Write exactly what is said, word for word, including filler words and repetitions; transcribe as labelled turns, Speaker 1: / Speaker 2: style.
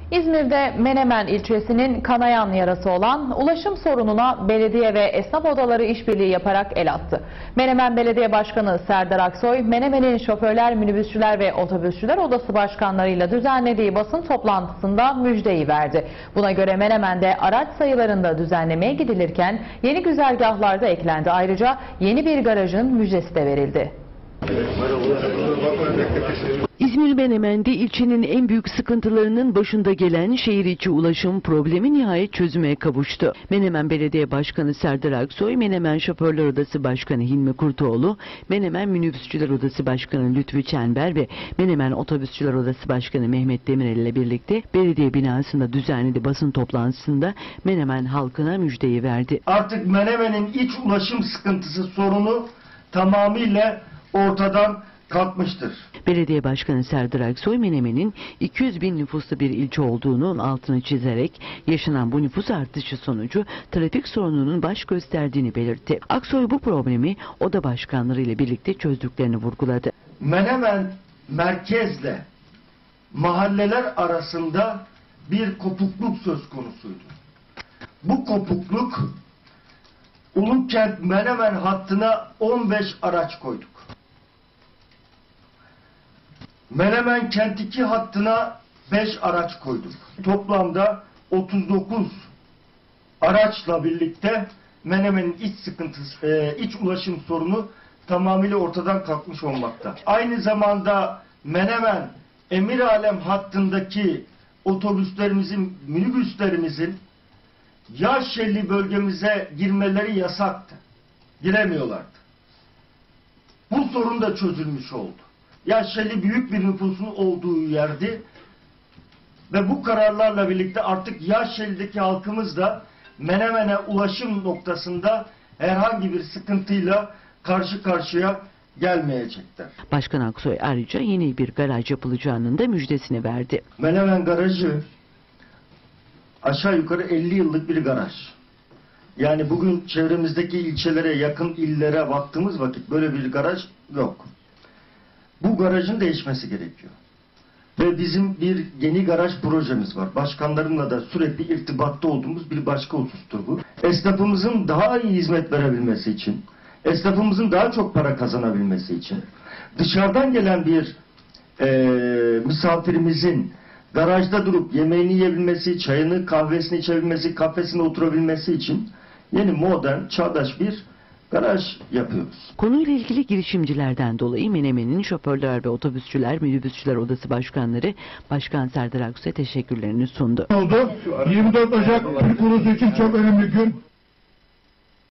Speaker 1: İzmir'de Menemen ilçesinin kanayan yarası olan ulaşım sorununa belediye ve esnaf odaları işbirliği yaparak el attı. Menemen Belediye Başkanı Serdar Aksoy, Menemen'in şoförler, minibüsçüler ve otobüsçüler odası başkanlarıyla düzenlediği basın toplantısında müjdeyi verdi. Buna göre Menemen'de araç sayılarında düzenlemeye gidilirken yeni güzergahlarda eklendi. Ayrıca yeni bir garajın müjdesi de verildi.
Speaker 2: İzmir Menemen'de ilçenin en büyük sıkıntılarının başında gelen şehir içi ulaşım problemi nihayet çözüme kavuştu. Menemen Belediye Başkanı Serdar Aksoy, Menemen Şoförler Odası Başkanı Hilmi Kurtoğlu, Menemen Minibüsçüler Odası Başkanı Lütfü Çember ve Menemen Otobüsçüler Odası Başkanı Mehmet Demirel ile birlikte belediye binasında düzenlediği basın toplantısında Menemen halkına müjdeyi verdi.
Speaker 3: Artık Menemen'in iç ulaşım sıkıntısı sorunu tamamıyla ortadan kalkmıştır.
Speaker 2: Belediye Başkanı Serdar Aksoy, Menemen'in iki yüz bin nüfuslu bir ilçe olduğunun altını çizerek yaşanan bu nüfus artışı sonucu trafik sorununun baş gösterdiğini belirtti. Aksoy bu problemi oda başkanları ile birlikte çözdüklerini vurguladı.
Speaker 3: Menemen merkezle mahalleler arasında bir kopukluk söz konusuydu. Bu kopukluk Ulukent Menemen hattına on beş araç koyduk. Menemen Kent iki hattına beş araç koyduk. Toplamda otuz dokuz araçla birlikte Menemen'in iç sıkıntısı, e, iç ulaşım sorunu tamamıyla ortadan kalkmış olmakta. Aynı zamanda Menemen Emiralem hattındaki otobüslerimizin, minibüslerimizin Yaşelli bölgemize girmeleri yasaktı. Giremiyorlardı. Bu sorun da çözülmüş oldu. Yaşelli büyük bir nüfusun olduğu yerdi ve bu kararlarla birlikte artık Yaşelli'deki halkımız da Menemen'e ulaşım noktasında herhangi bir sıkıntıyla karşı karşıya gelmeyecekler.
Speaker 2: Başkan Aksoy ayrıca yeni bir garaj yapılacağının da müjdesini verdi.
Speaker 3: Menemen garajı aşağı yukarı elli yıllık bir garaj. Yani bugün çevremizdeki ilçelere, yakın illere baktığımız vakit böyle bir garaj yok. Bu garajın değişmesi gerekiyor. Ve bizim bir yeni garaj projemiz var. Başkanlarımla da sürekli irtibatta olduğumuz bir başka husustur bu. Esnafımızın daha iyi hizmet verebilmesi için, esnafımızın daha çok para kazanabilmesi için, dışarıdan gelen bir e, misafirimizin garajda durup yemeğini yiyebilmesi, çayını, kahvesini içebilmesi, kafesine oturabilmesi için yeni modern, çağdaş bir garaj yapıyoruz.
Speaker 2: Konuyla ilgili girişimcilerden dolayı Menemen'in şoförler ve otobüsçüler, minibüsçüler odası başkanları Başkan Serdar Aksoy'a teşekkürlerini sundu.
Speaker 4: Oldu. yirmi dört Ocak Türk ulusu için çok önemli gün.